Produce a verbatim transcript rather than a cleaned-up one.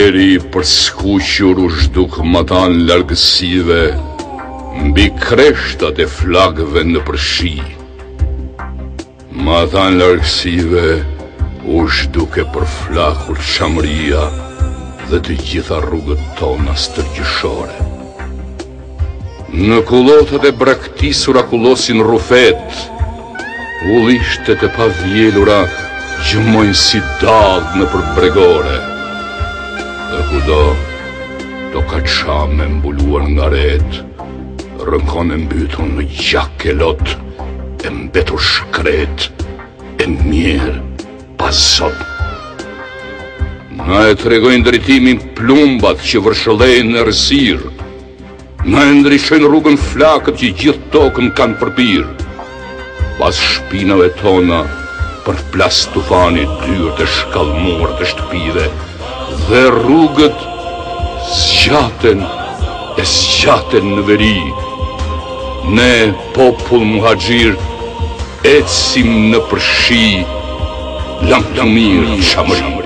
Njeri përskuqur u zhduk matan largësive mbi kreshtat e flagëve në përshi. Matan largësive u zhduke për flakur qamëria dhe të gjitha rrugët tona stërgjëshore. Në kullotët e braktisura kullosin rufet, ullishtet e pavjelura gjëmojnë si dallë në përbregore. Dhe kudo, do ka qame mbuluar nga ret, rënkon e mbytur në gjak e lot, e mbetur shkret, e mjerë pasot. Na e tregojnë drejtimin plumbat që vërshëllejnë në rësirë, na e ndryshojnë rrugën flakët që gjithë tokën kanë përpirë. Pas shpinave tona, për plas tufani dyrë të shkallmuar të shtëpive, dhe rrugët zgjaten e zgjaten në veri. Ne, popull muhaxhir, ecim në përshi, lam lamir, shamëri.